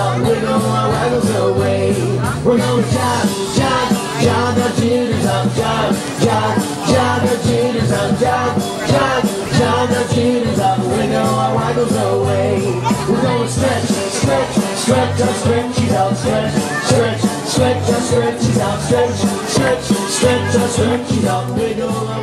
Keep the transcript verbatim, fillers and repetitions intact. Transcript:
out, wiggle our waggles away. We're gonna jog, jog, jog our jitters up, jog, jog, jog our jitters up, jog, jog, jog our jitters up, wiggle our waggles away. We're gonna stretch, stretch, stretch our stretchies out, stretch, stretch, stretch our stretchies out, stretch, stretch, stretch our stretchies out, wiggle our